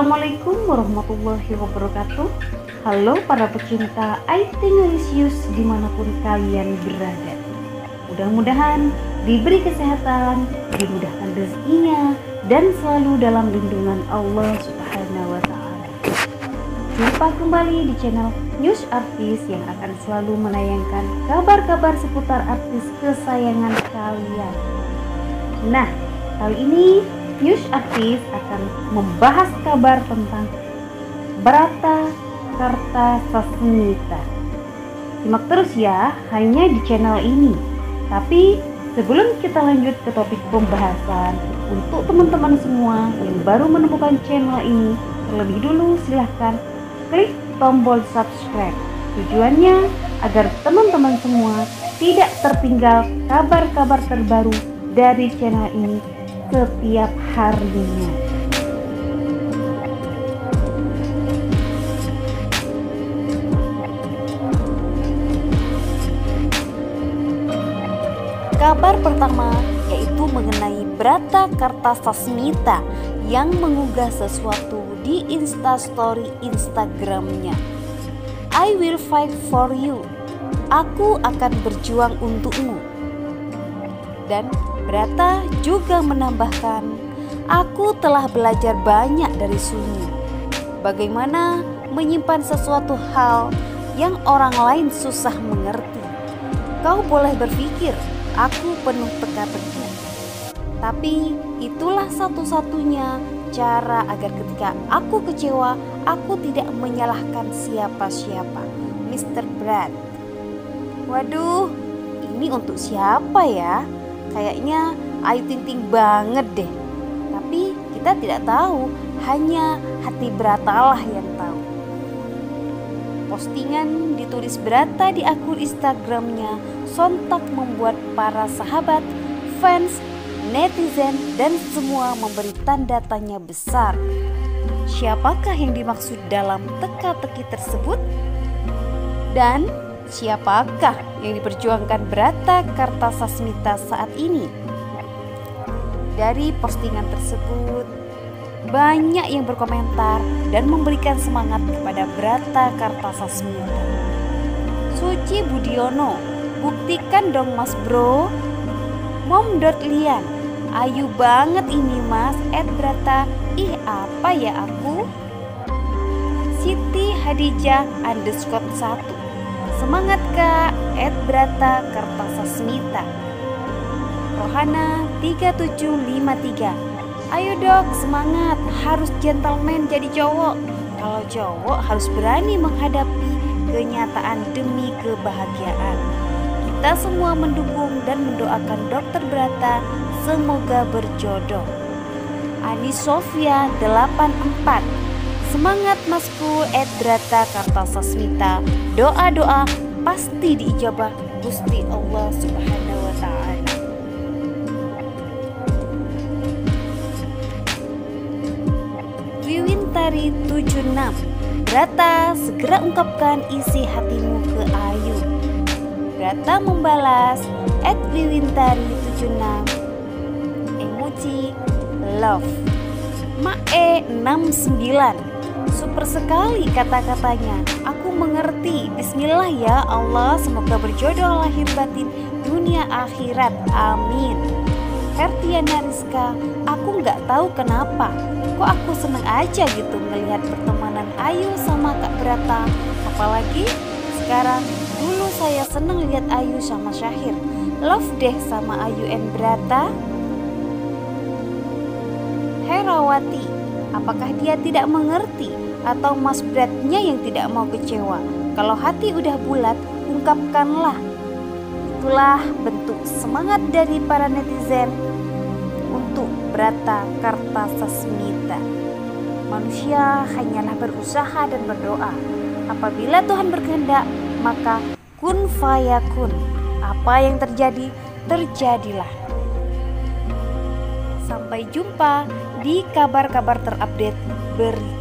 Assalamualaikum warahmatullahi wabarakatuh. Halo para pecinta IT Ngelisius dimanapun kalian berada. Mudah-mudahan diberi kesehatan, dimudahkan rezekinya, dan selalu dalam lindungan Allah Subhanahu wa Ta'ala. Jumpa kembali di channel News Artis yang akan selalu menayangkan kabar-kabar seputar artis kesayangan kalian. Nah, kali ini News Artis akan membahas kabar tentang Brata Kartasasmita. Simak terus ya, hanya di channel ini. Tapi sebelum kita lanjut ke topik pembahasan, untuk teman-teman semua yang baru menemukan channel ini, terlebih dulu silahkan klik tombol subscribe. Tujuannya agar teman-teman semua tidak tertinggal kabar-kabar terbaru dari channel ini setiap harinya. Kabar pertama yaitu mengenai Brata Kartasasmita yang mengunggah sesuatu di Instastory Instagramnya. I will fight for you. Aku akan berjuang untukmu. Dan Brata juga menambahkan, aku telah belajar banyak dari Sunyi. Bagaimana menyimpan sesuatu hal yang orang lain susah mengerti. Kau boleh berpikir aku penuh teka-teki, tapi itulah satu-satunya cara agar ketika aku kecewa, aku tidak menyalahkan siapa-siapa. Mr. Brad. Waduh, ini untuk siapa ya? Kayaknya Ayu Ting Ting banget deh. Tapi kita tidak tahu, hanya hati Brata lah yang tahu. Postingan ditulis Brata di akun Instagramnya sontak membuat para sahabat, fans, netizen, dan semua memberi tanda tanya besar. Siapakah yang dimaksud dalam teka-teki tersebut? Dan siapakah yang diperjuangkan Brata Kartasasmita saat ini? Dari postingan tersebut, banyak yang berkomentar dan memberikan semangat kepada Brata Kartasasmita. Suci Budiono, buktikan dong mas bro. Mom.Lian, ayu banget ini mas. Brata, ih apa ya aku. Siti Hadijah _1, semangat kak. Brata Kartasasmita. Rohana 3753, ayo dok semangat, harus gentleman jadi cowok. Kalau cowok harus berani menghadapi kenyataan demi kebahagiaan. Kita semua mendukung dan mendoakan Dokter Brata semoga berjodoh. Ani Sofia 84, semangat masku. Brata Kartasasmita, doa-doa pasti diijabah Gusti Allah Subhanahu wa Ta'ala. Wiwintari 76, Brata segera ungkapkan isi hatimu ke Ayu. Brata membalas @Wiwintari 76 emoji love. Mae 69, super sekali kata-katanya. Aku mengerti. Bismillah ya Allah, semoga berjodoh lahir batin dunia akhirat, amin. Hertiana Rizka, aku nggak tahu kenapa, kok aku seneng aja gitu melihat pertemanan Ayu sama Kak Brata. Apalagi sekarang, dulu saya seneng lihat Ayu sama Syahir. Love deh sama Ayu and Brata. Herawati, apakah dia tidak mengerti atau Mas Bradnya yang tidak mau kecewa? Kalau hati udah bulat, ungkapkanlah. Itulah bentuk semangat dari para netizen untuk Brata Kartasasmita. Manusia hanyalah berusaha dan berdoa. Apabila Tuhan berkehendak, maka kun fayakun. Apa yang terjadi, terjadilah. Sampai jumpa di kabar-kabar terupdate berikutnya.